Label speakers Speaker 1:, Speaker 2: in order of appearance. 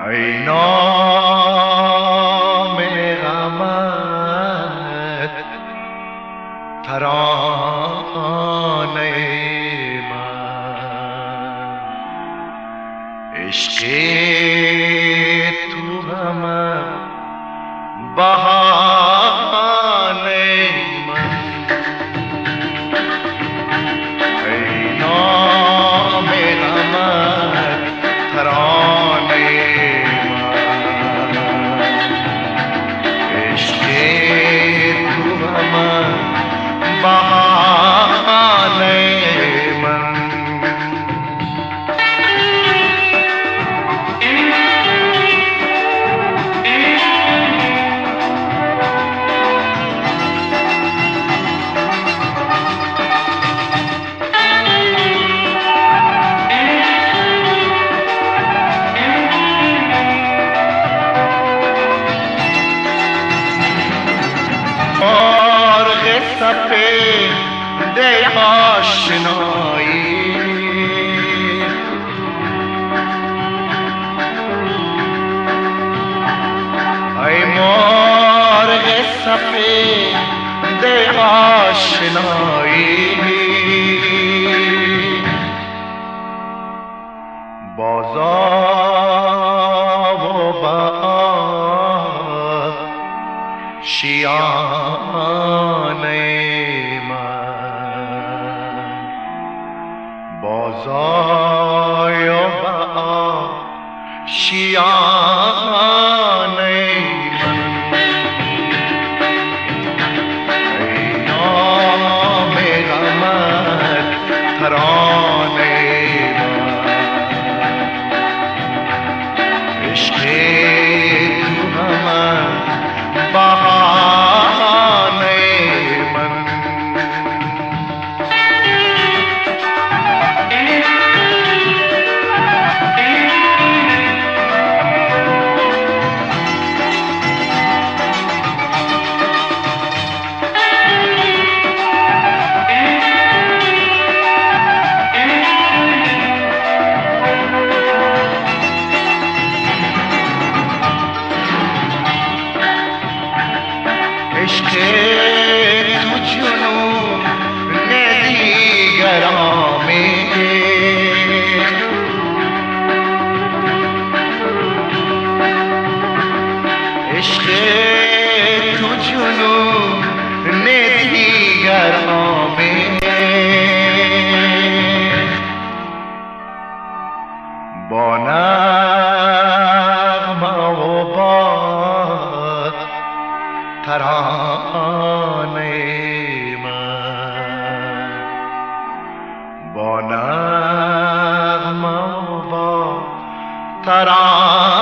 Speaker 1: ای نام غمت ترانه من، عشق تو همه بهانه من. ای نام غمت ترانه بهانه من. مرغ سفید آشنایی، ای مرغ سفید آشنایی، بازا و با شیانه من، بازای و با شیانه من. ای نام غمت ترانه من، عشق تو همه بهانه من. عشق تو جنون دیگرامی، عشق تو جنون دیگرامی، با نغمه و با ترانه من، با نغمه و با ترانه